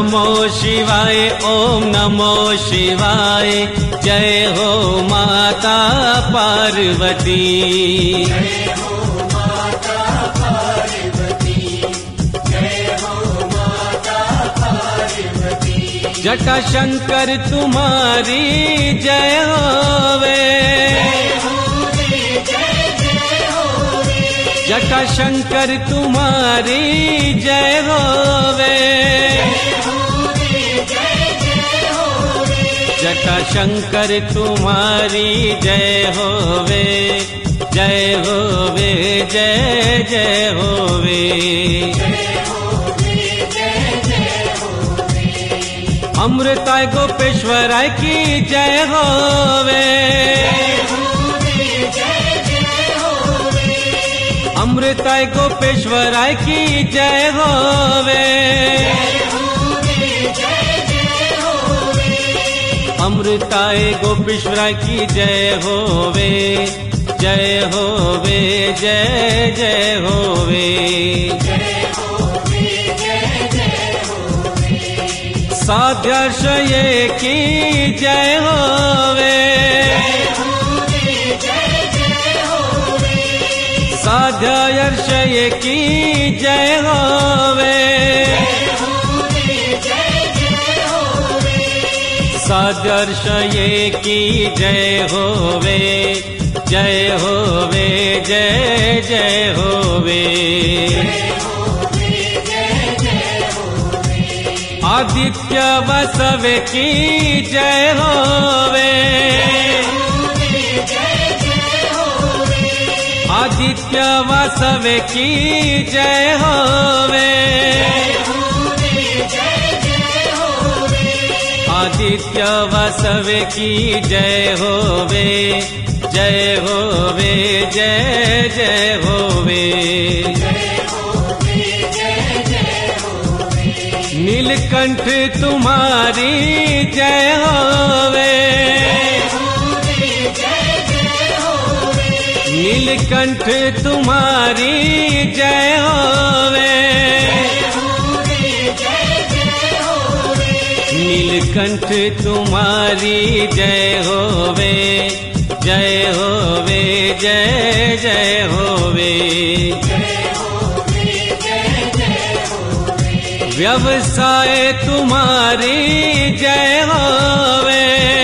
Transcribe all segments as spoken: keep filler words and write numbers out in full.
नमो शिवाय, ओम नमो शिवाय। जय हो माता पार्वती। जय हो माता पार्वती, जय हो माता पार्वती। जटा शंकर तुम्हारी जय होवे, जटा शंकर तुम्हारी जय होवे, जटा शंकर तुम्हारी जय होवे, जय होवे जय जय होवे। अमृताय गोपेश्वराय की जय होवे, अमृताय गोपेश्वराय की जय होवे, अमृताय गोपेश्वराय की जय होवे, जय होवे जय जय होवे। साध्याश्रय की जय होवे, साध्याश्रय की जय होवे, साध्याश्रय की जय होवे, जय होवे जय जय होवे। आदित्य वसव की जय होवे, आदित्य वसव की जय होवे, आदित्य वसव की जय होवे, जय होवे जय जय होवे। नीलकंठ तुम्हारी जय होवे, नीलकंठ तुम्हारी जय होवे, नीलकंठ तुम्हारी जय होवे, जय होवे जय जय होवे। व्यवसाय तुम्हारी जय होवे,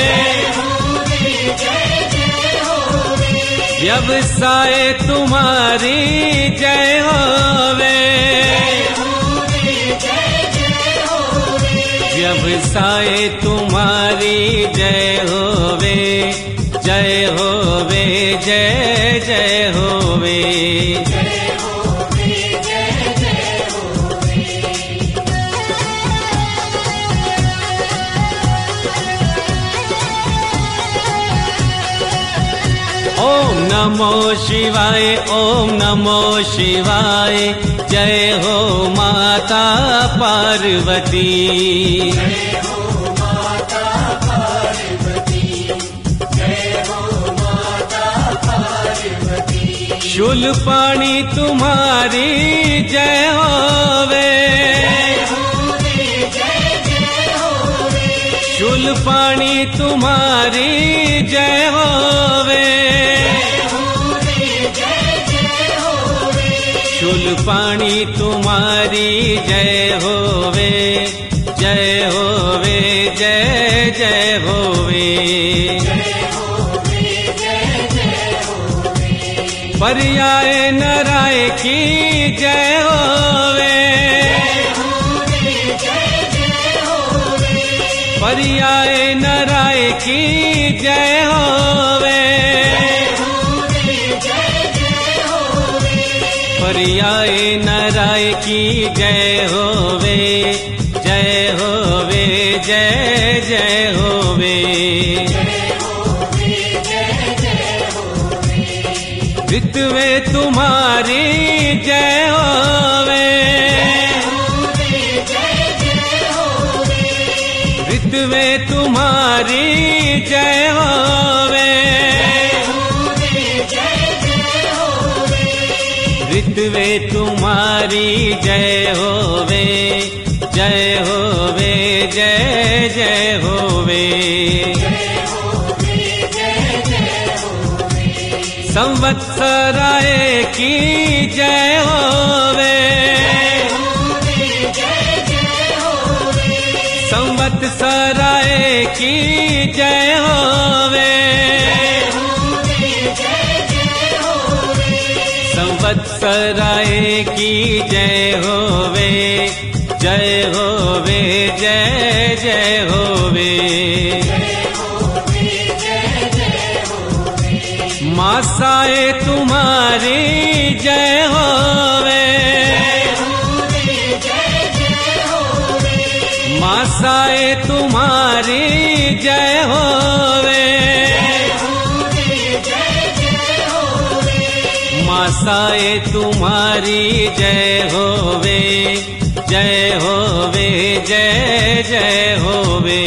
व्यवसाय तुम्हारी जय होवे, व्यवसाय तुम्हारी जय होवे, जय होवे जय जय होवे। ओम नमो शिवाय, ओम नमो शिवाय। जय हो माता पार्वती, जय हो माता पार्वती, जय हो माता पार्वती। शूलपाणी तुम्हारी जय होवे, शूलपाणी तुम्हारी जय होवे, शूलपाणी तुम्हारी जय होवे, जय होवे जय जय होवे। पर्याय नराय की जय होवे, पर्याय नराय की जय होवे, पर्याय नराय की जय होवे, जय होवे जय जय होवे। ऋतवे तुम्हारी जय होवे, ऋतवे तुम्हारी जय होवे, ऋतवे तुम्हारी जय होवे, जय होवे संवत्सराय की जय होवे, संवत्सराय की जय होवे, संवत्सराय की जय होवे, जय होवे, जय जय होवे। मासाए तुम्हारी जय होवे, मासाए तुम्हारी जय होवे, मासाए तुम्हारी जय होवे, जय होवे, जय जय होवे।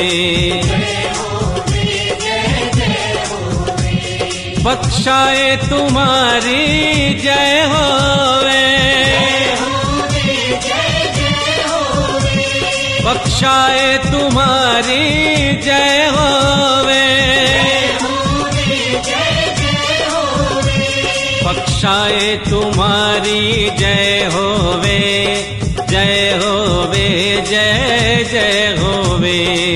बख्शाए तुम्हारी जय होवे, बख्शाए तुम्हारी जय होवे, बख्शाए तुम्हारी जय होवे, जय होवे, जय जय होवे।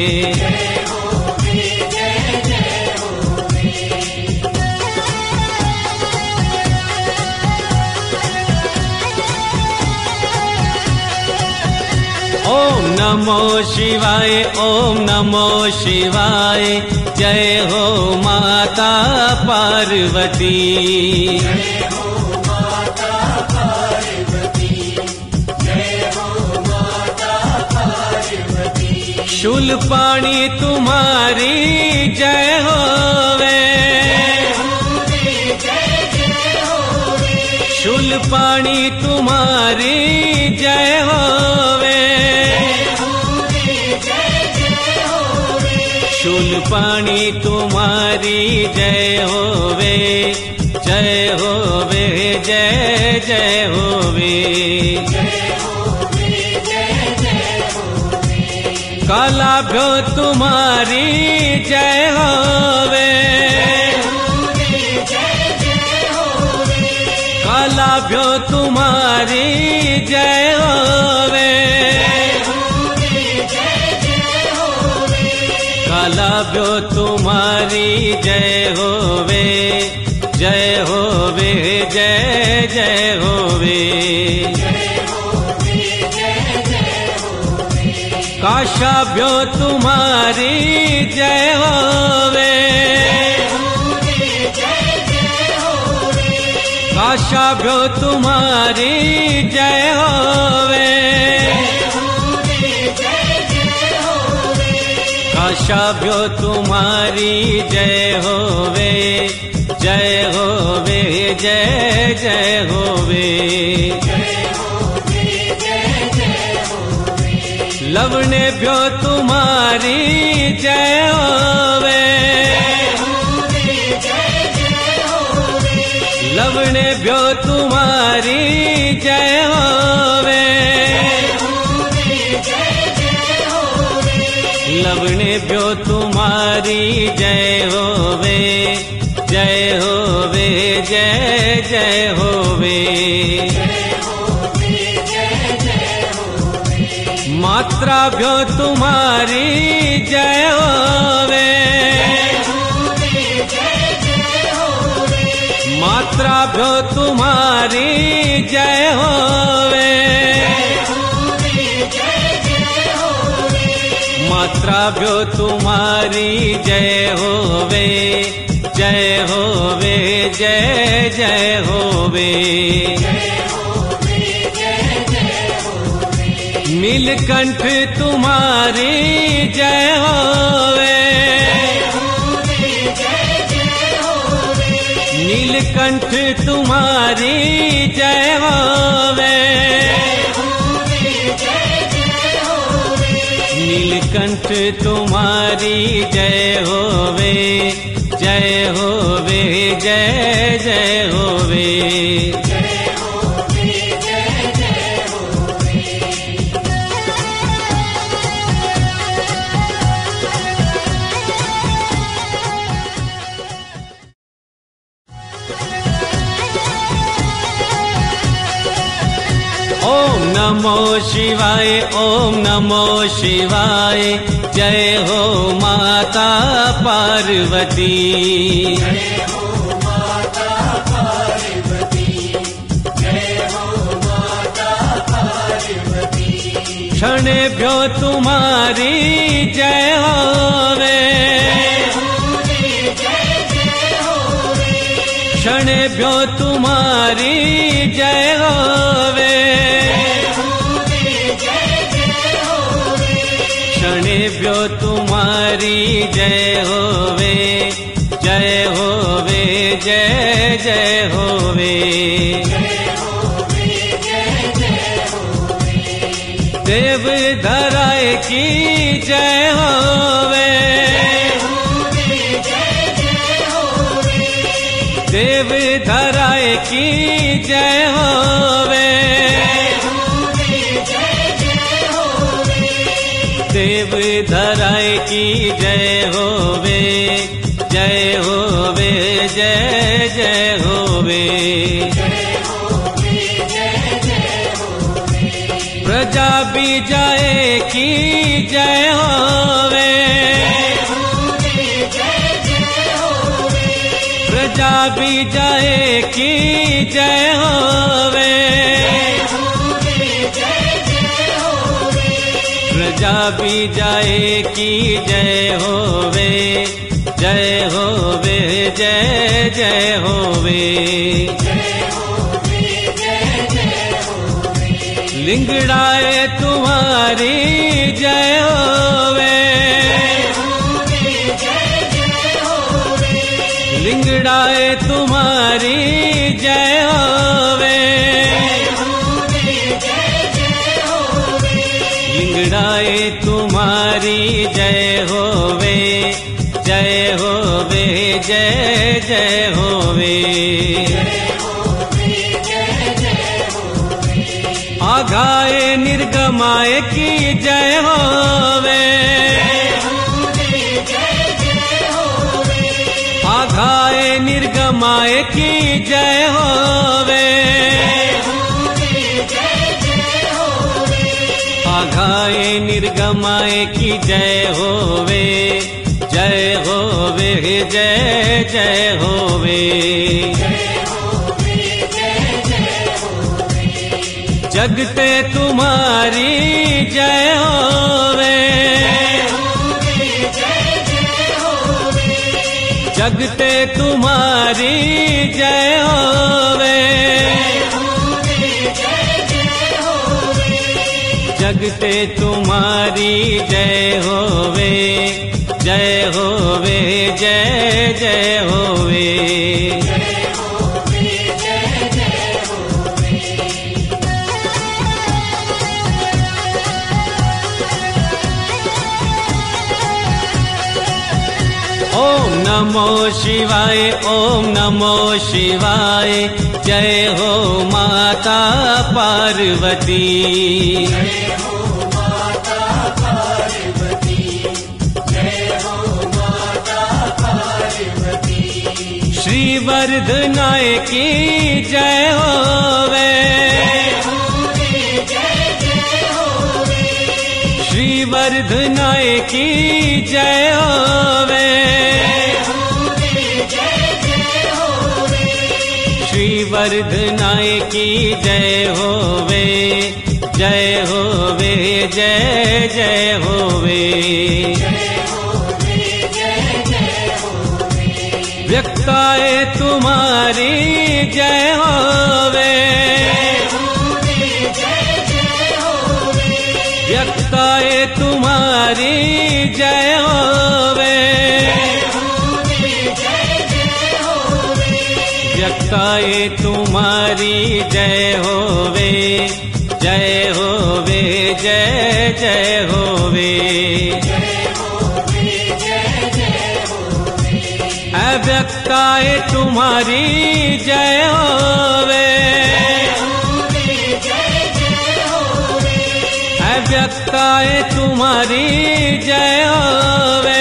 ओम नमो शिवाय, ओम नमो शिवाय, जय हो माता पार्वती, जय हो माता पार्वती, जय हो माता पार्वती। शूलपाणी तुम्हारी जय होवे, शूलपाणी तुम्हारी जय होवे, शूलपाणी तुम्हारी जय होवे, जय होवे, जय जय होवे। कालाभ्यो तुम्हारी जय होवे, कालाभ्यो तुम्हारी जय होवे, कालाभ्यो तुम्हारी जय होवे, जय होवे, जय जय होवे। काशाभ्यो तुम्हारी जय होवे, काशाभ्यो तुम्हारी जय होवे, काशाभ्यो तुम्हारी जय होवे, जय होवे, जय जय होवे। लवणेभ्यो तुम्हारी जय होवे, लवणेभ्यो तुम्हारी जय होवे, लवणेभ्यो तुम्हारी जय होवे, जय होवे, जय जय होवे। मात्राभ्यो तुम्हारी जय होवे, मात्राभ्यो तुम्हारी जय होवे, मात्राभ्यो तुम्हारी जय होवे, जय होवे, जय जय होवे। नीलकंठ तुम्हारी जय होवे, नीलकंठ तुम्हारी जय होवे, नीलकंठ तुम्हारी जय होवे, जय होवे, जय जय होवे। नमो शिवाय, ओम नमो शिवाय। जय हो माता पार्वती। जय हो माता पार्वती, जय हो माता पार्वती। क्षणेभ्यो तुम्हारी जय होवे, क्षणेभ्यो तुम्हारी जय होवे, क्षणेभ्यो तुम्हारी जय होवे, जय होवे, जय जय होवे। देव धराए की जय होवे, देव धराए की जय होवे, देव धराए की जय होवे, जय होवे, जय जय होवे। प्रजा भी जाए की जय होवे, प्रजा भी जाए की जय होवे, प्रजा भी जाए की जय होवे, जय होवे, जय जय होवे। लिंगड़ाए तुम्हारी जय होवे, लिंगड़ाए तुम्हारी जय होवे, लिंगड़ाए तुम्हारी जय होवे, जय होवे, जय जय होवे। आघाए निर्गमाए की जय होवे, आघाए निर्गमाए की जय होवे, आघाए निर्गमाए की जय होवे, जय होवे, जय जय होवे। जगते तुम्हारी जय होवे, जगते तुम्हारी जय होवे, जगते तुम्हारी जय होवे, जय होवे, जय जय होवे। ओम नमो शिवाय, ओम नमो शिवाय। जय हो माता पार्वती, जय हो माता पार्वती, जय हो माता पार्वती। श्री वर्धनाय की जय होवे, श्री वर्धनाय की जय होवे, श्री वर्धनाय की जय होवे, जय होवे, जय जय होवे। व्यक्ताए तुम्हारी जय होवे, व्यक्ताए तुम्हारी जय होवे, व्यक्ताए तुम्हारी जय होवे, जय होवे, जय जय होवे। अव्यक्ताए तुम्हारी जय होवे, अव्यक्ताए तुम्हारी जय होवे,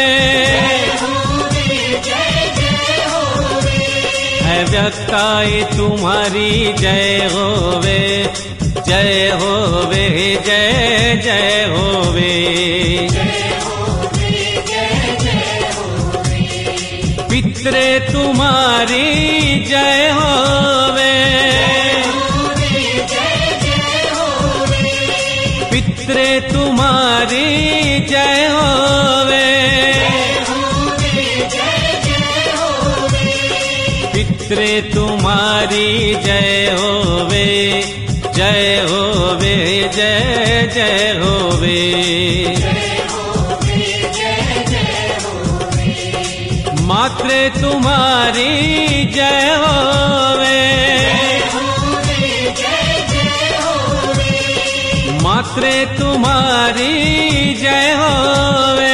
अव्यक्ताए तुम्हारी जय होवे, जय होवे जय जय होवे। पितरे तुम्हारी जय होवे, पितरे तुम्हारी जय होवे, पितरे तुम्हारी जय होवे, जय होवे जय जय होवे। मात्रे तुम्हारी जय होवे, मात्रे तुम्हारी जय होवे,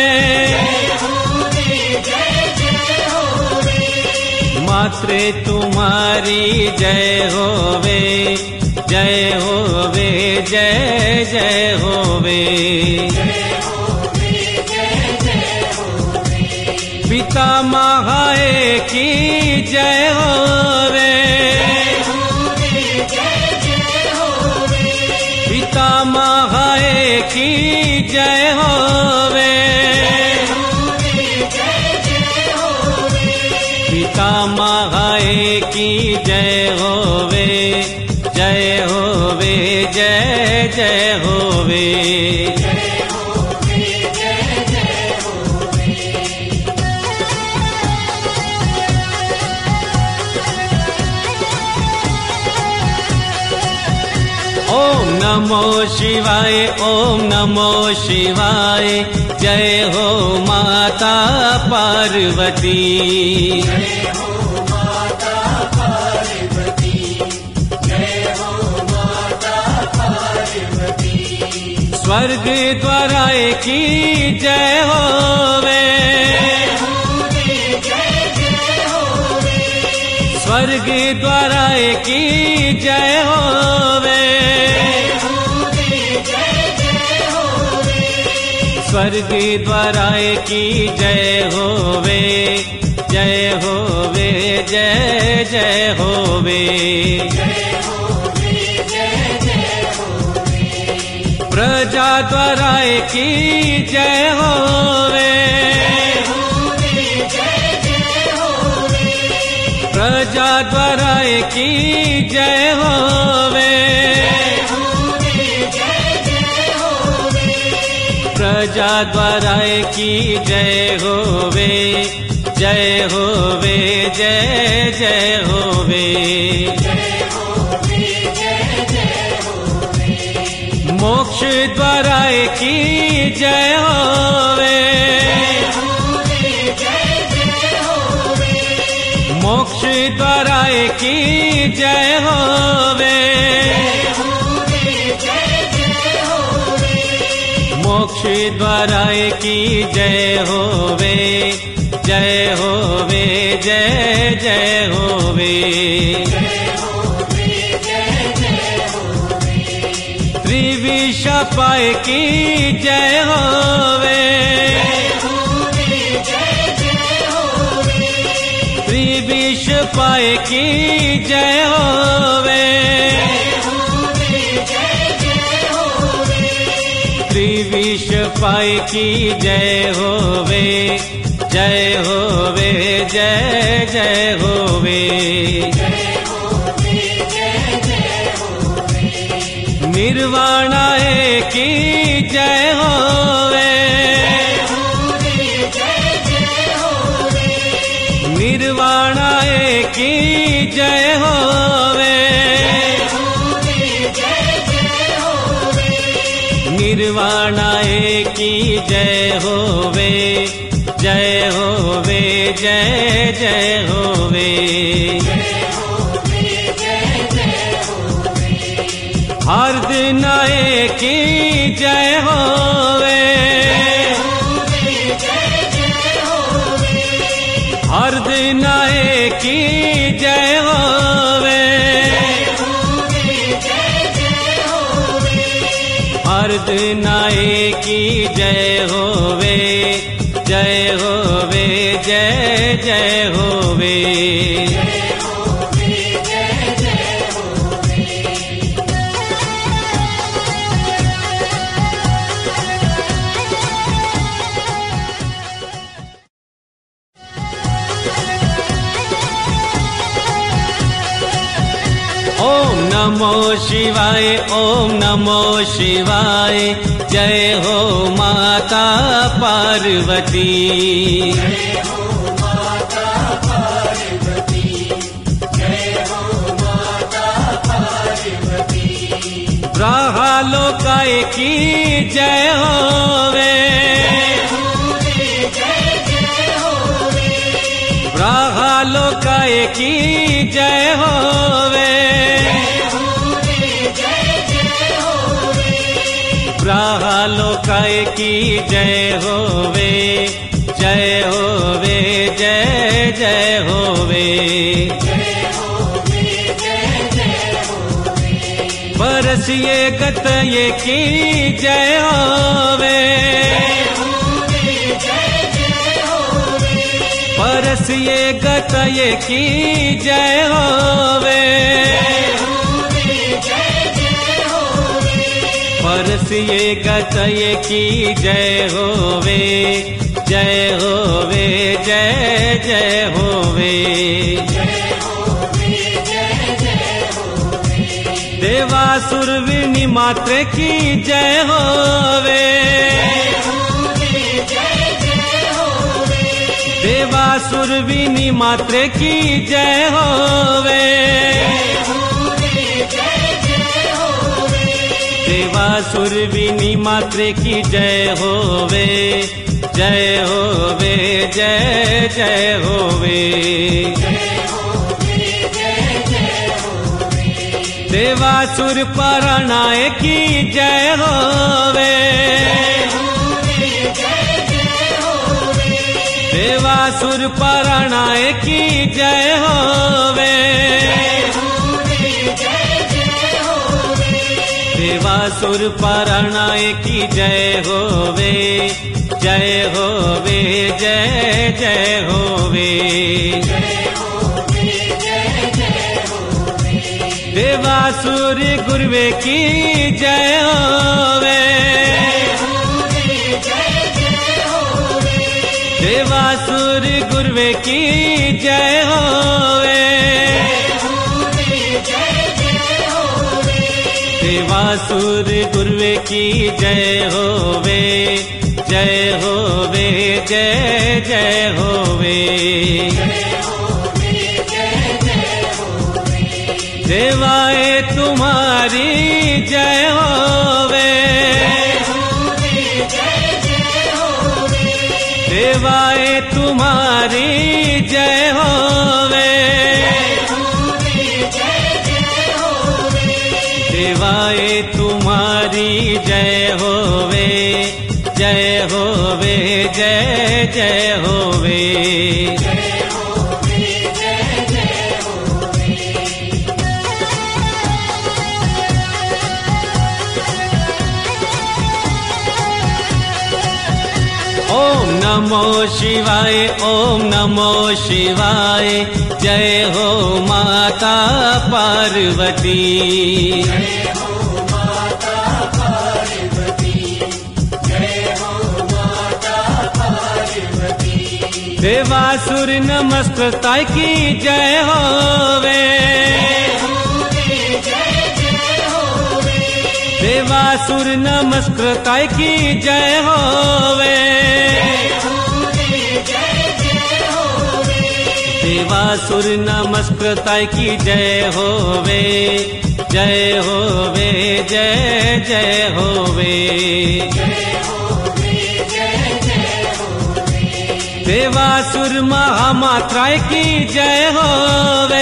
मात्रे तुम्हारी जय होवे, जय होवे जय जय होवे। पिता महाए की जय होवे, पिता महाए की जय होवे, पिता महाए की जय होवे, जय होवे जय जय होवे। ओम नमो शिवाय ओम नमो शिवाय। जय हो माता पार्वती, जय हो माता पार्वती, जय हो माता पार्वती। स्वर्ग द्वाराए की जय होवे, स्वर्ग द्वाराए की जय होवे, स्वर्ग द्वाराए की जय होवे, जय होवे जय जय होवे। प्रजा द्वाराए की जय होवे, प्रजा द्वाराए की जय होवे, प्रजा द्वाराए की जय होवे, जय होवे जय जय होवे। मोक्ष द्वाराए की जय होवे, मोक्ष द्वाराए की जय होवे, मोक्ष द्वाराए की जय होवे, जय होवे जय जय होवे। त्रिविशपाय की जय होवे, त्रिविशपाय की जय होवे, त्रिविशपाय की जय होवे, जय होवे जय जय होवे। निर्वाणाए की जय होवे, निर्वाणाए की जय होवे, निर्वाणाए की जय होवे, जय होवे जय जय होवे। हरदनाए की जय होवे, हरदनाए की जय होवे, हरदनाए की जय होवे, जय होवे जय जय होवे। नमो शिवाय, ओम नमो शिवाय, जय हो माता पार्वती। जय हो माता पार्वती, जय हो माता पार्वती। ब्रह्मलोकाय की जय होवे, ब्रह्मलोकाय की जय होवे, ब्रह्मलोकाय की जय होवे, जय होवे, जय जय होवे। बरसिए गतये की जय होवे, बरसिए गतये की जय होवे, बरसिए गतये की जय होवे, जय होवे, जय जय होवे। देवासुर विनी मात्र की जय होवे, देवासुर विनी मात्र की जय होवे, देवासुर विनी मात्र की जय होवे, जय होवे, जय जय होवे। देवासुर परणाय की जय होवे, देवासुर परणाय की जय होवे, देवासुर परणाय की जय होवे, जय होवे, जय जय होवे। देवासुर गुरुवे की जय होवे, देवासुर गुरुवे की जय होवे, देवासुर गुरुवे की जय होवे, जय होवे, जय जय होवे। देवाए तुम्हारी जय होवे, देवाए तुम्हारी जय होवे, देवाए तुम्हारी जय होवे, जय होवे, जय जय होवे। ओम नमो शिवाय, ओम नमो शिवाय, जय हो माता पार्वती। जय हो माता पार्वती, जय हो माता पार्वती। देवासुर नमस्कृताय की जय होवे, देवासुर नमस्कृताय की जय होवे, देवासुर नमस्कृताय की जय होवे, जय होवे, जय जय होवे। देवासुर महामात्राय की जय होवे,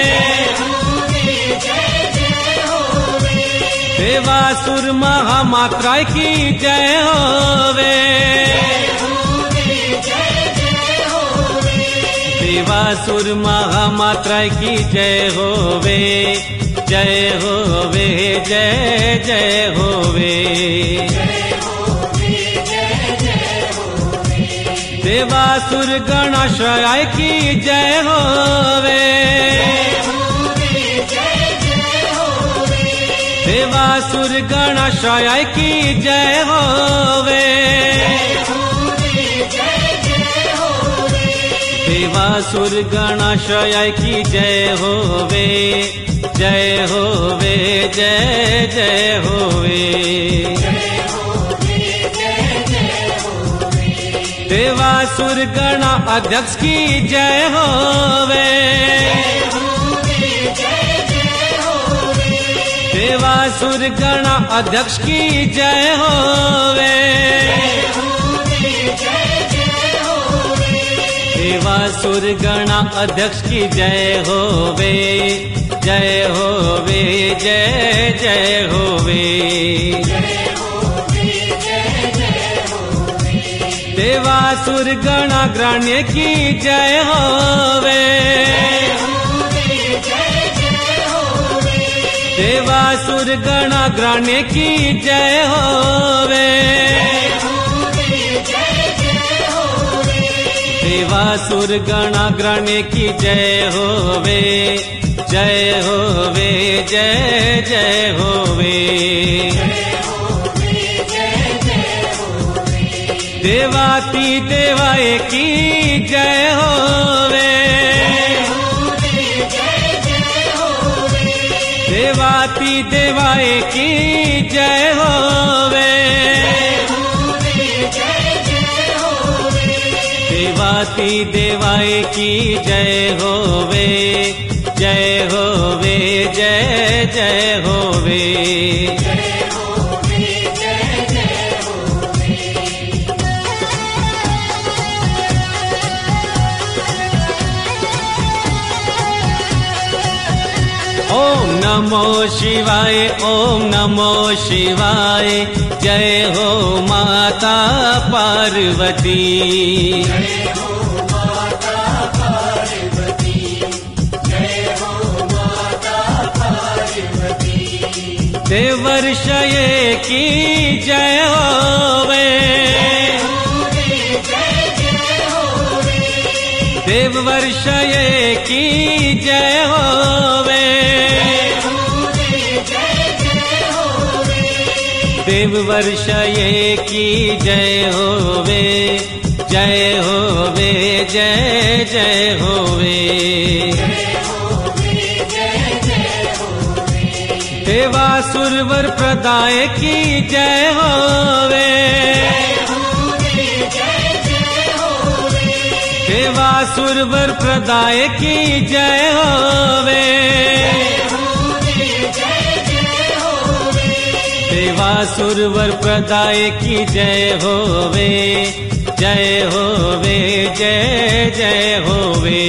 देवासुर महामात्राय की जय होवे, देवासुर महामात्राय की जय होवे, जय होवे, जय जय होवे। देवासुर गणाश्रयाय की जय होवे, देवासुर गणाश्रयाय की जय होवे, देवासुर गणाश्रयाय की जय होवे, जय होवे जय जय होवे। देवासुर गणा अध्यक्ष की जय होवे। देवासुर गणा अध्यक्ष की जय होवे। देवासुर गणा अध्यक्ष की जय होवे। जय होवे जय जय होवे। देवासुर गणाग्राण्य की जय होवे। देवासुर गणाग्राण्य की जय होवे। देवासुर गणाग्राण्य की जय होवे। जय होवे जय जय होवे। देवाती देवाए की जय होवे। देवाती देवाए की जय होवे। देवाती देवाए की जय होवे। जय होवे जय जय होवे। ओम नमो शिवाय ओम नमो शिवाय। जय हो माता पार्वती। जय हो माता पार्वती। जय हो माता पार्वती। देवर्षये की जय होवे। देववर्षये की जय होवे। देववर्षये की जय होवे। जय होवे जय जय होवे। देवासुर वर प्रदाय की जय होवे। देवासुर वर प्रदाय की जय होवे। देवासुर वर प्रदाय की जय होवे। जय होवे जय जय होवे।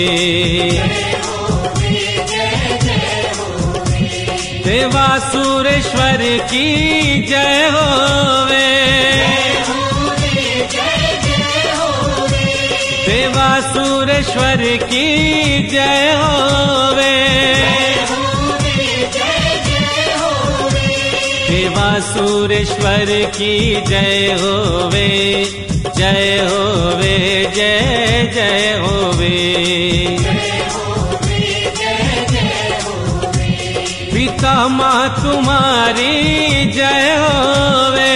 देवासुरेश्वर की जय होवे। देवासुरेश्वर की जय होवे। देवासुरेश्वर की जय होवे। जय होवे जय जय होवे। पिता माँ तुम्हारी जय होवे।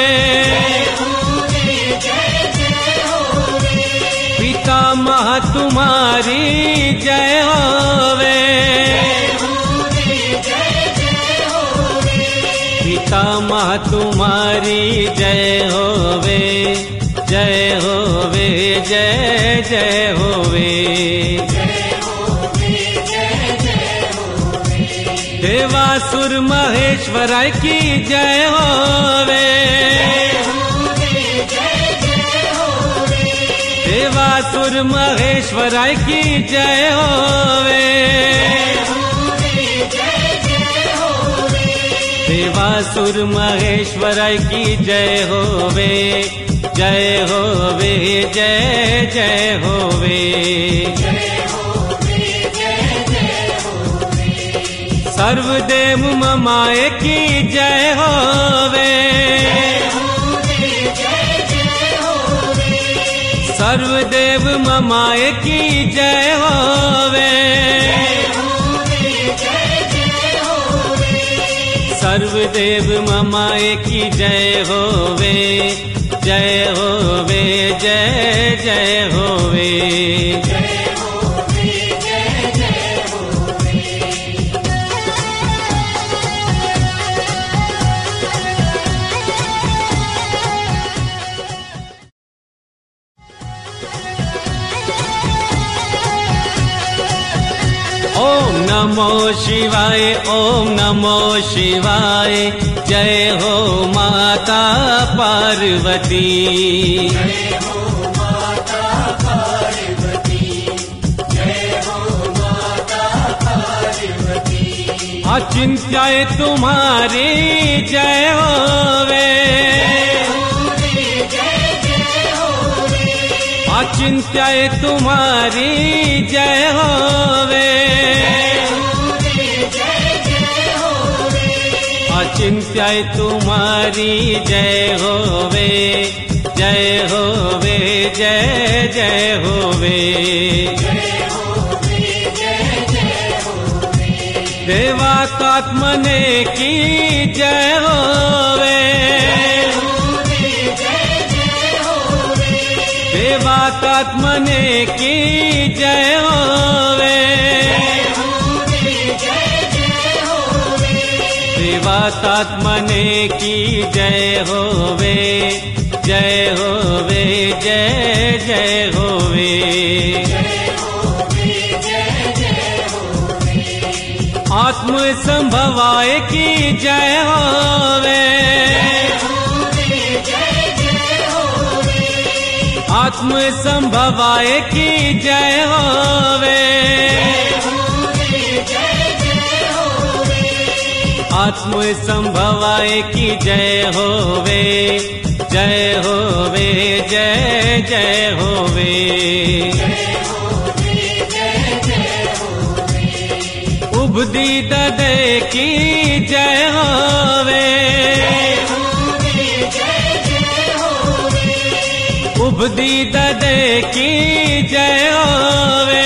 पिता माँ तुम्हारी जय होवे। पिता माँ तुम्हारी जय होवे। जय होवे जय जय होवे। देवासुर महेश्वराय की जय होवे। देवासुर महेश्वराय की जय होवे। देवासुर महेश्वराय की जय होवे। जय होवे जय जय होवे। सर्वदेव ममाए की जय होवे। सर्वदेव ममाए की जय होवे। सर्वदेव ममाए की जय होवे। जय होवे जय जय होवे। ओम नमो शिवाय, ओम नमो शिवाय, जय हो माता पार्वती। जय हो माता पार्वती, जय हो माता पार्वती। अचिंत्य तुम्हारी जय होवे, अचिंत्य तुम्हारी जय होवे, अचिंत्य तुम्हारी जय होवे, जय होवे, जय जय होवे, देवात्मने की जय होवे, देवात्मने की जय होवे, देवात्मने की जय होवे, जय होवे, जय जय होवे, आत्म संभवाय की जय होवे, आत्म संभवाय की जय होवे, आत्म संभवाय की जय होवे, जय होवे, जय जय होवे, उबदी ददे की जय होवे, उबदी ददे की जय होवे,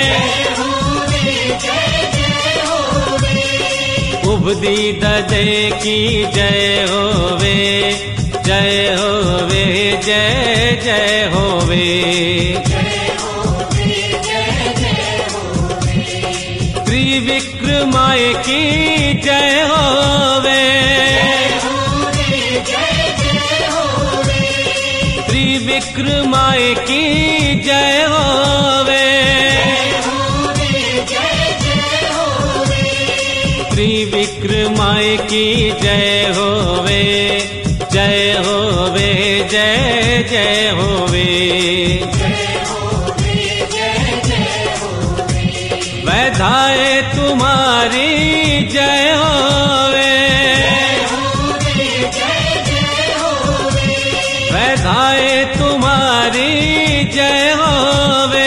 उबदी ददे की जय होवे, जय होवे, जय जय होवे, त्रिविक्रमाय की जय होवे, त्रिविक्रमाय की जय होवे, त्रिविक्रमाय की जय होवे, जय होवे, जय जय होवे, वैधाय तुम्हारी जय होवे, वैधाय तुम्हारी जय होवे,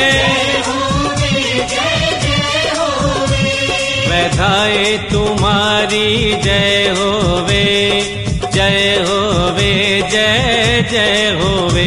वैधाय तुम्हारी जय होवे, जय होवे, जय जय होवे,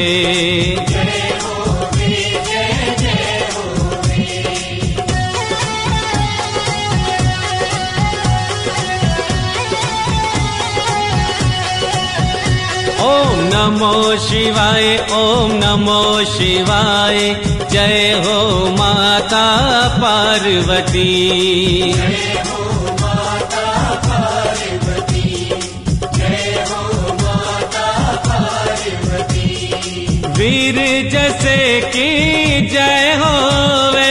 ओम नमो शिवाय, ओम नमो शिवाय, जय हो माता पार्वती। जय हो माता पार्वती, जय हो माता पार्वती। वीर जैसे की जय होवे,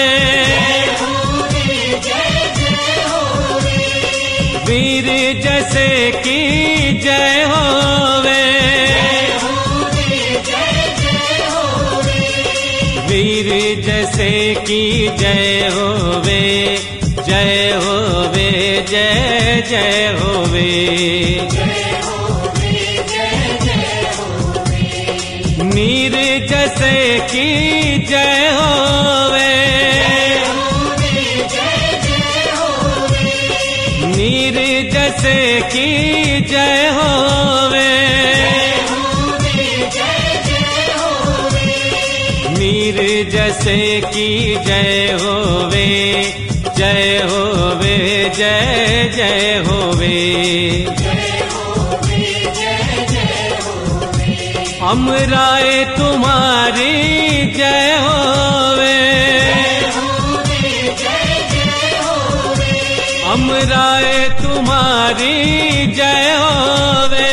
वीर जैसे की जय होवे, वीर जैसे की जय होवे, जय होवे, जय जय होवे, नीर जैसे की जय होवे, नीर जैसे की जय होवे, नीर जैसे की जय होवे, जय होवे, जय जय होवे, अमराय तुम्हारी जय होवे, अमराय तुम्हारी जय होवे,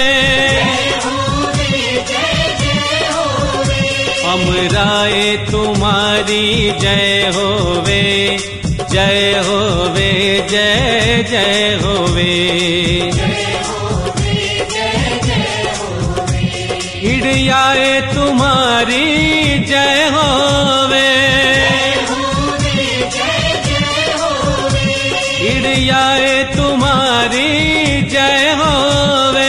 अमराय तुम्हारी जय होवे, जय होवे जय जय होवे। इड़ियाए तुम्हारी जय होवे, इड़ियाए तुम्हारी जय होवे,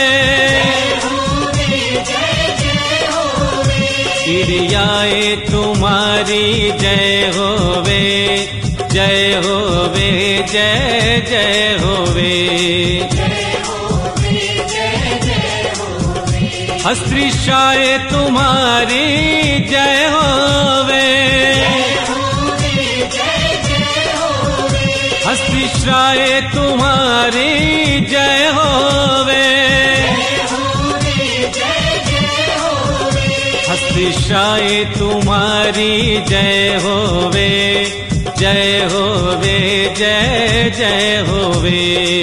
इड़ियाए तुम्हारी जय होवे, जय होवे जय जय होवे। हस्तृषाए तुम्हारी जय होवे, हस्तृषाए तुम्हारी जय होवे, हस्तृषाए तुम्हारी जय होवे, जय होवे जय जय होवे।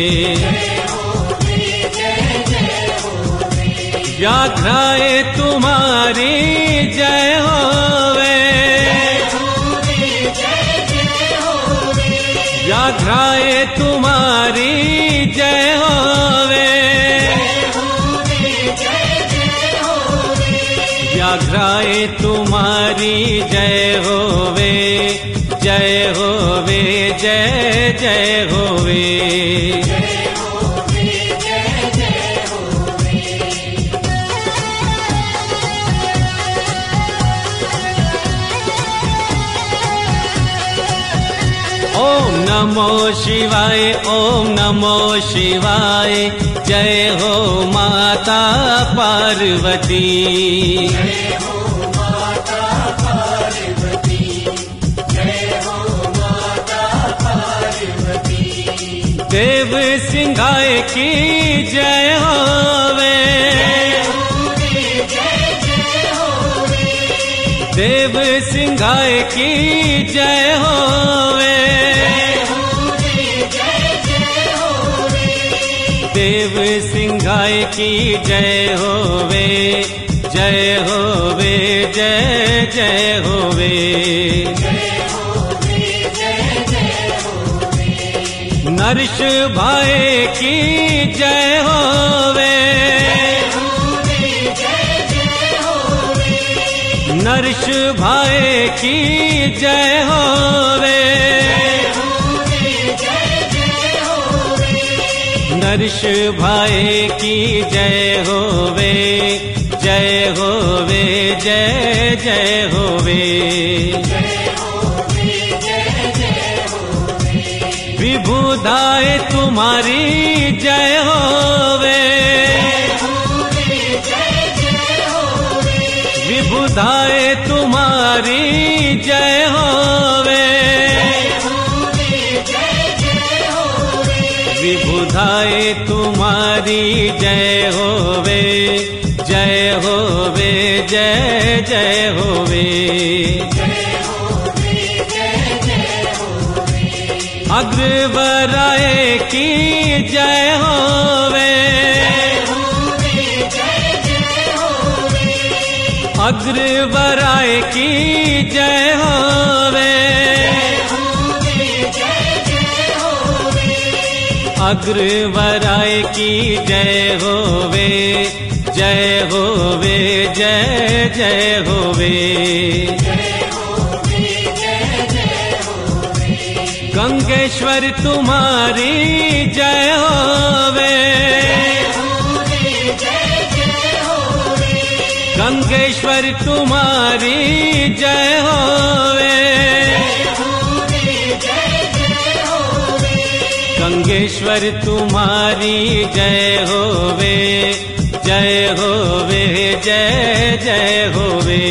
व्याघ्राए तुम्हारी जय होवे, व्याघ्राए तुम्हारी जय होवे, व्याघ्राए तुम्हारी जय होवे, जय होवे जय जय होवे। ओम नमो शिवाय ओम नमो शिवाय, जय हो माता पार्वती। जय हो माता पार्वती, जय हो माता पार्वती। देव सिंहाय की जय होवे, देव सिंहाय की जय होवे, देव सिंहाय की जय होवे, जय होवे जय जय होवे। नरष भाई की जय होवे, नरष भाई की जय होवे, नरष भाई की जय होवे, जय होवे जय जय होवे। विभुदाय तुम्हारी जय होवे, विभुदाय तुम्हारी जय होवे, विभुदाय तुम्हारी जय होवे, जय होवे जय जय होवे। अग्रवराय की जय होवे, अग्रवराय की जय होवे, अग्रवराय की जय होवे, जय होवे जय जय होवे। गंगेश्वर तुम्हारी जय होवे, गंगेश्वर तुम्हारी जय होवे, गंगेश्वर तुम्हारी जय होवे, जय होवे जय जय होवे।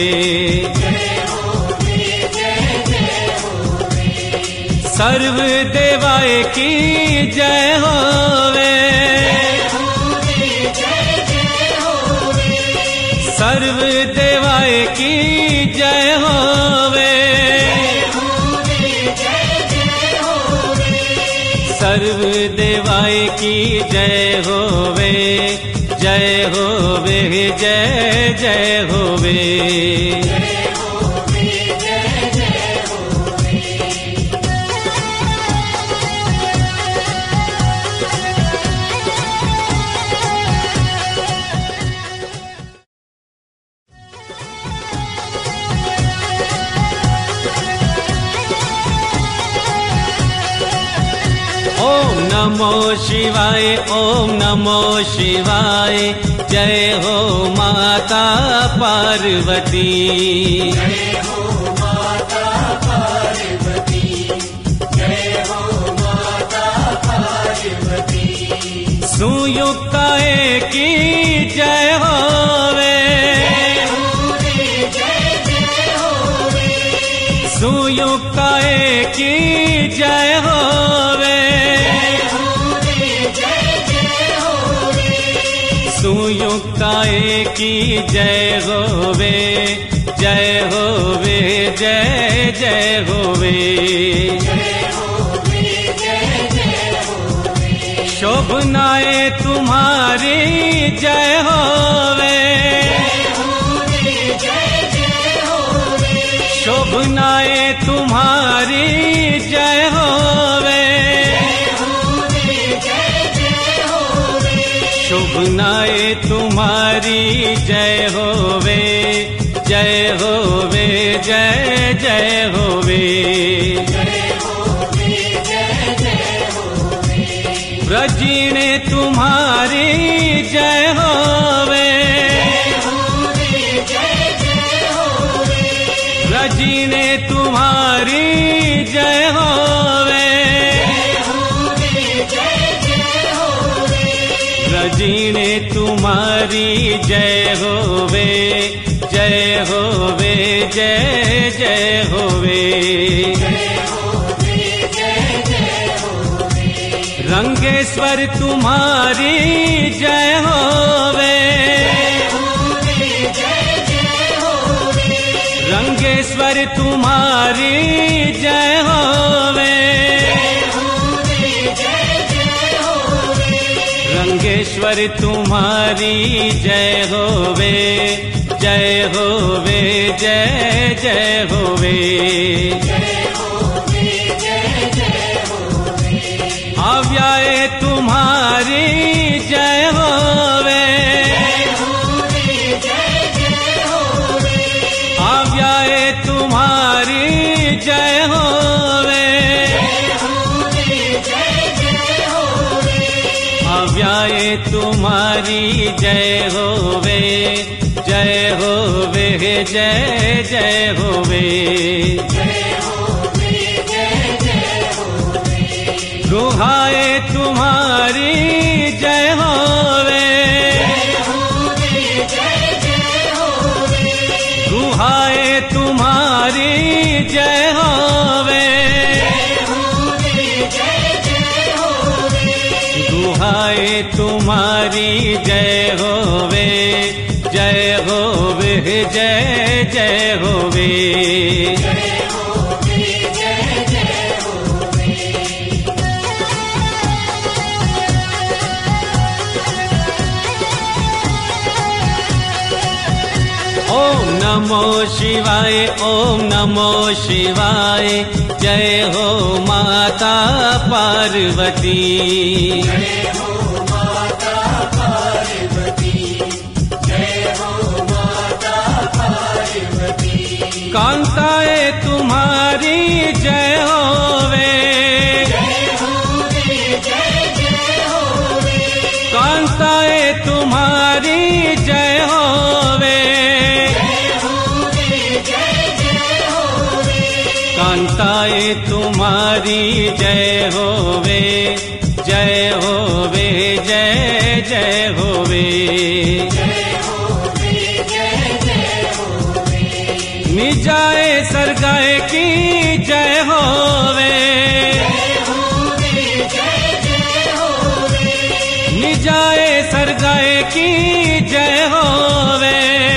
सर्व देवाय की जय होवे, सर्व देवाय की जय होवे, सर्व देवाय की जय होवे, जय होवे जय जय होवे। नमो शिवाय, ओम नमो शिवाय, जय हो माता पार्वती। जय हो माता पार्वती, जय हो माता पार्वती। सुयुक्ताए की जय होवे, सुयुक्ताए की जय होवे, सुयुक्ताए की जय होवे, जय होवे, जय जय होवे। शोभनाए तुम्हारी जय होवे, शोभनाए तुम्हारी जय होवे, शोभनाए तुम्हारी जय होवे, जय होवे, जय जय होवे। ब्रजीने तुम्हारी जय होवे, ब्रजीने तुम्हारी जय होवे, ब्रजीने तुम्हारी जय होवे, जय होवे, जय जय होवे। रंगेश्वर तुम्हारी जय होवे, रंगेश्वर तुम्हारी जय होवे, रंगेश्वर तुम्हारी जय होवे, जय होवे, जय जय होवे। आव्याए तुम्हारी जय होवे, आव्याए तुम्हारी जय होवे, आव्याए तुम्हारी जय होवे, जय होवे, जय जय होवे। गुहाए तुम्हारी जय होवे, गुहाए तुम्हारी जय होवे, गुहाए तुम्हारी जय होवे, जय होवे, जय जय होवे। ओम नमो शिवाय, ओम नमो शिवाय, जय हो माता पार्वती। जय हो माता पार्वती, जय हो माता पार्वती। कांताए तुम्हारी जय होवे, कांताए तुम्हारी जय होवे, कांताए तुम्हारी जय होवे, जय होवे, जय जय होवे। निजाए सरगाए की जय होवे, निजाए सरगाए की जय होवे,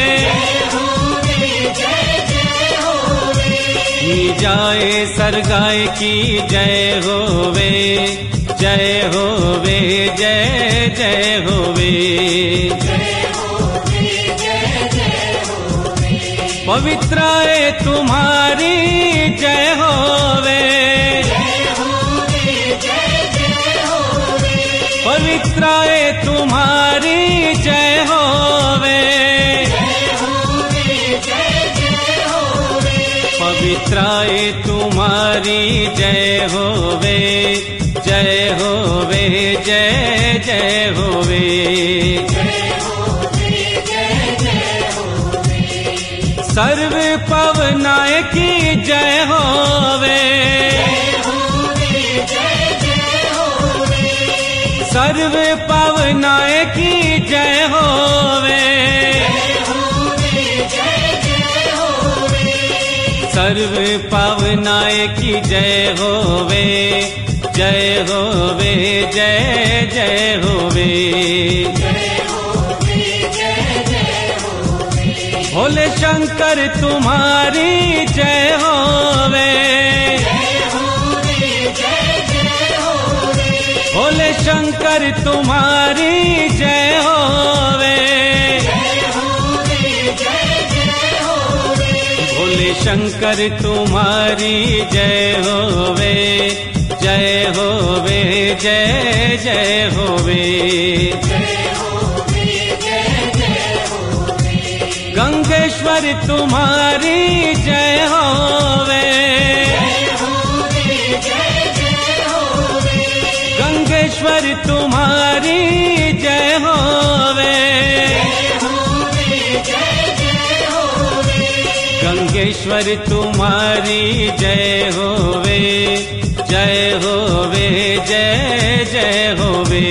निजाए सरगाए की जय होवे, जय होवे, जय जय होवे। पवित्राए तुम्हारी जय होवे, पवित्राए तुम्हारी जय होवे, पवित्राए तुम्हारी जय होवे, जय होवे, सर्व पवनाय की जय होवे, सर्व पवनाय की जय होवे, सर्व पवनाय की जय होवे, जय होवे, जय जय होवे। भोले शंकर तुम्हारी जय होवे, भोले शंकर तुम्हारी जय होवे, भोले शंकर तुम्हारी जय होवे, जय होवे, जय जय होवे। गंगेश्वर तुम्हारी जय होवे, गंगेश्वर तुम्हारी जय होवे, गंगेश्वर तुम्हारी जय होवे, जय होवे, जय जय होवे।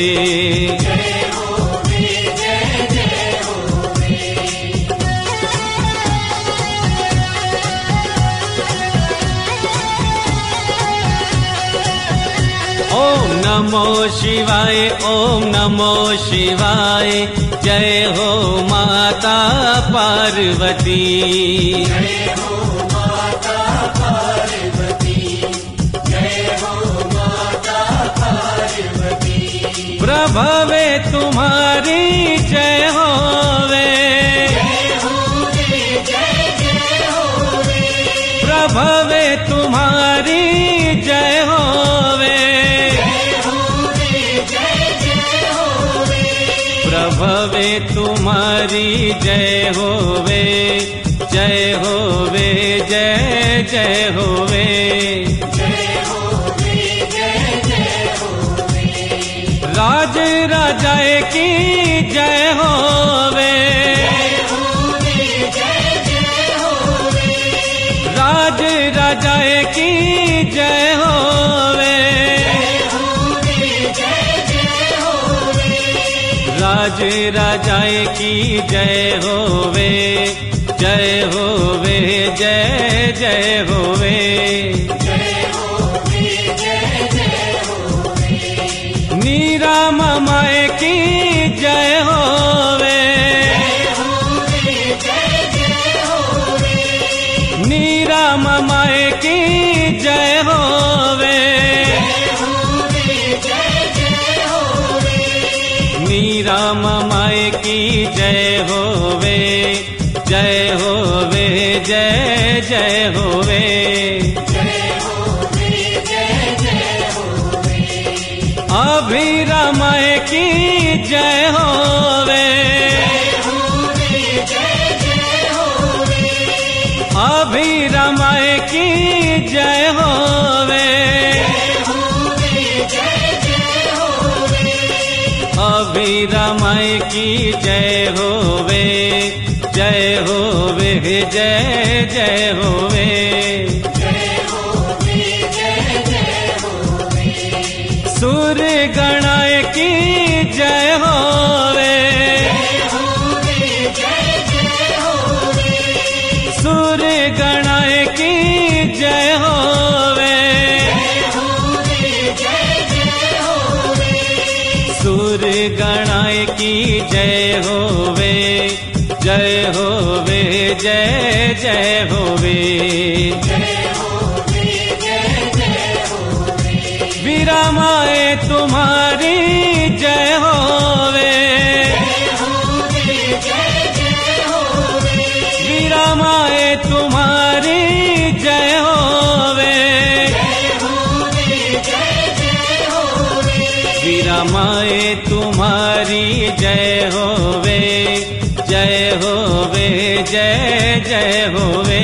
ओम नमो शिवाय, ओम नमो शिवाय, जय हो माता पार्वती, जय हो माता पार्वती, जय हो माता पार्वती। प्रभवे तुम्हारी जय होवे, प्रभवे तुम्हारी जय होवे, प्रभवे तुम्हारी जय होवे, जय होवे, जय जय होवे। राज राजाए की जय होवे, राज राजाए की जय होवे, राज राजाए की जय होवे, जय होवे, जय जय होवे। नीरा माए की जय होवे, नीरा माए की जय होवे, नीरा माए की जय होवे, जय होवे, जय जय होवे। अभिरामाय की जय होवे, अभिरामाय की जय होवे, अभिरामाय की जय होवे, जय होवे, जय जय होवे। सूर गणाय की जय होवे, सूर गणाय की जय होवे, सूर गणाय की जय होवे, जय होवे, जय जय होवे। वीरामाए तुम्हारी जय होवे, वीरामाए तुम्हारी जय होवे, वीरामाए तुम्हारी जय होवे, जय होवे, जय जय होवे।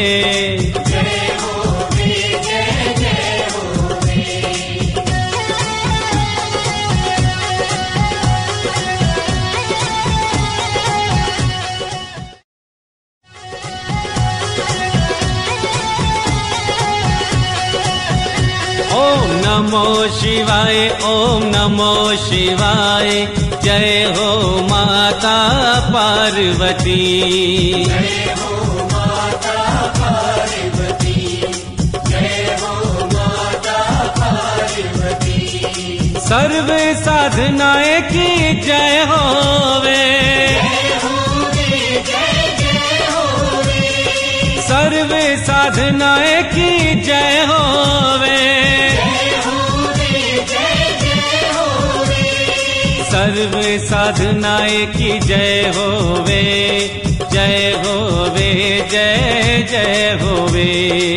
ओम नमो शिवाय, ओम नमो शिवाय, जय हो माता पार्वती। जय हो माता पार्वती, जय हो माता पार्वती। सर्व साधनाएं की जय होवे, सर्व साधनाएं की जय होवे, सर्व साधनाएं की जय होवे, जय होवे, जय जय होवे,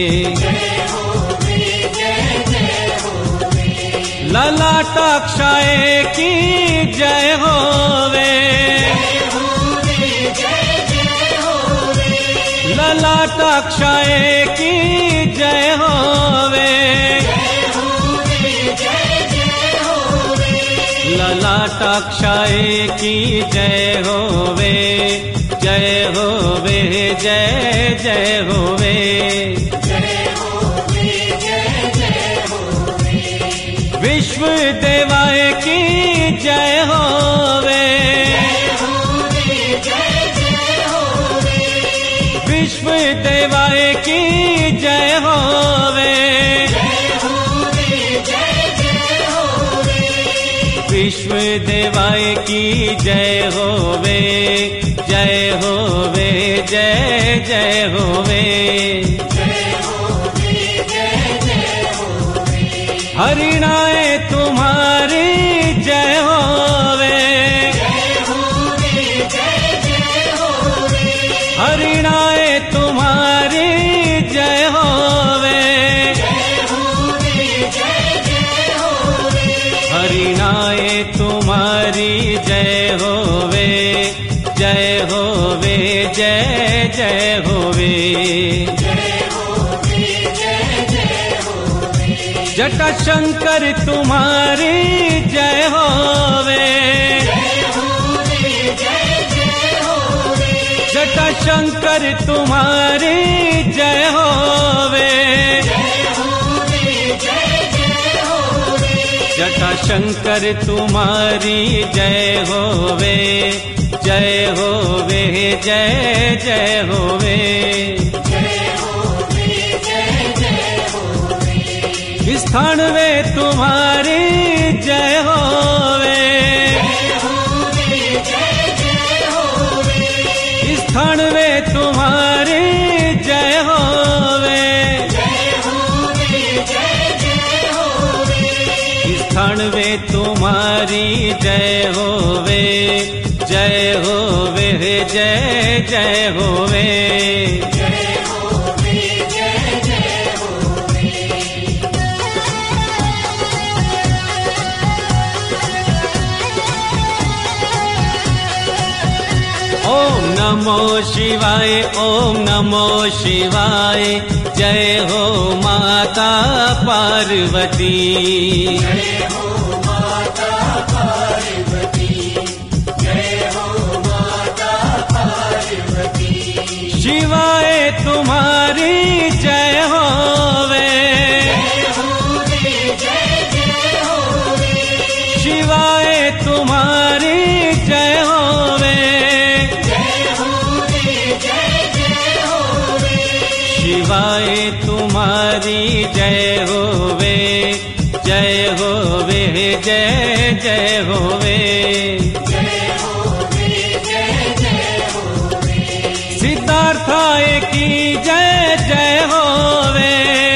ललाटाक्षाए की जय होवे, ललाटाक्षाए की जय होवे, ललाटाक्षाए की जय होवे, जय होवे, जय जय होवे, विश्व देवाय की जय होवे, विश्व देवाय की जय होवे, विश्व देवाय की जय होवे, जय होवे, जय जय होवे, हरिणाए तुम्हारी जय होवे, हरिणाए तुम्हारी जय होवे, हरिणाए तुम्हारी जय होवे, जय होवे, जय जय होवे, जटा शंकर तुम्हारी जय होवे, जटा शंकर तुम्हारी जय होवे, जटा शंकर तुम्हारी जय होवे, जय होवे, जय जय होवे, स्थानवे तुम्हारी जय होवे, स्थानवे तुम्हारी जय होवे, स्थानवे तुम्हारी जय होवे, जय होवे, जय जय होवे, ओम नमो शिवाय, ओम नमो शिवाय, जय हो माता पार्वती। जय हो माता पार्वती, जय हो माता पार्वती। शिवाय तुम्हारी जय होवे, शिवाय तुम्हारी जय होवे, शिवाय तुम्हारी जय होवे, जय होवे, जय जय होवे, सिद्धार्थाय की जय जय होवे,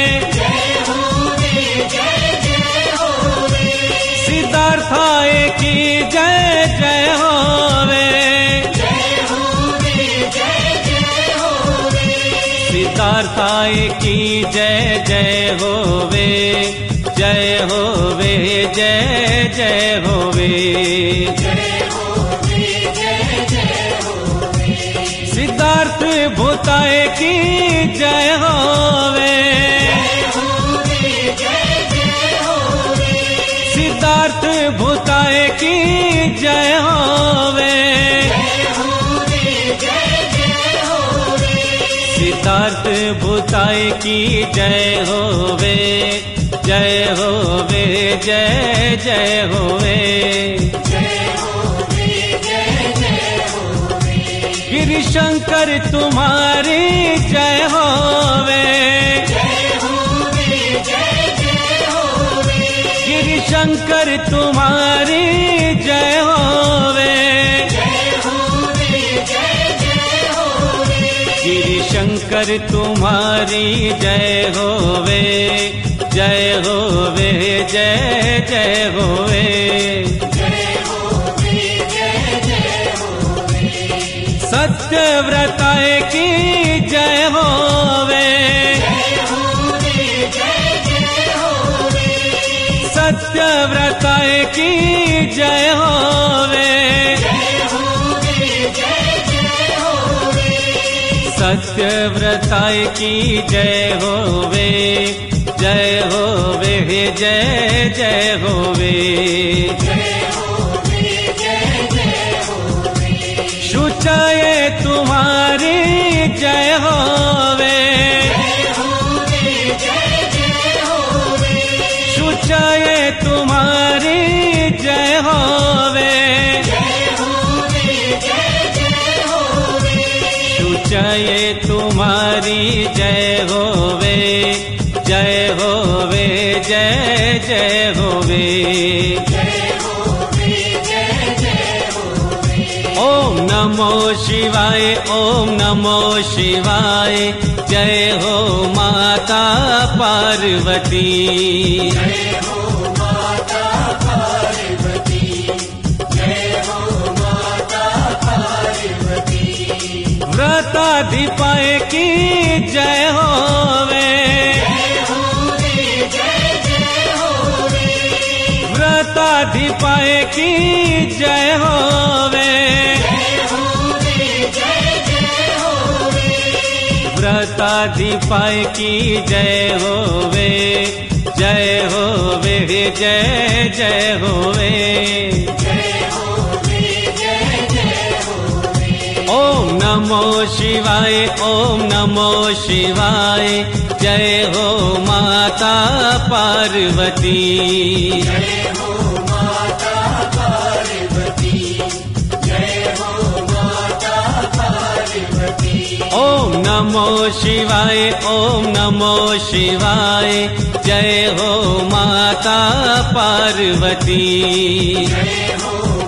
सिद्धार्थाय की जय जय होवे, सिद्धार्थाय की जय जय होवे, जय होवे, जय जय होवे, सिद्धार्थ भूताय की जय होवे, सिद्धार्थ भूताय की जय होवे, सिद्धार्थ भूताय की जय होवे, जय होवे जय जय होवे। गिरि शंकर तुम्हारी जय होवे। गिरि शंकर तुम्हारी जय होवे। गिरि शंकर तुम्हारी जय होवे। जय होवे जय जय होवे। सत्यव्रताए की जय होवे। सत्यव्रताए की जय होवे। सत्यव्रताए की जय होवे। जय होवे जय जय होवे। शुचाए तुम्हारी जय होवे। शुचाए तुम्हारी जय होवे। शुचाए तुम्हारी जय होवे। जय होवे जय जय होवे। ओम नमो शिवाय ओम नमो शिवाय। जय हो माता पार्वती। जय हो माता पार्वती। जय हो माता पार्वती। व्रताधिपाए की जय होवे। व्रताधिपाए की जय होवे। व्रताधिपाए की जय होवे। जय होवे जय जय होवे। ओम नमो शिवाय ओम नमो शिवाय। जय हो माता पार्वती। जय हो माता पार्वती। जय हो माता पार्वती। ओम नमो शिवाय ओम नमो शिवाय। जय हो माता पार्वती। जय हो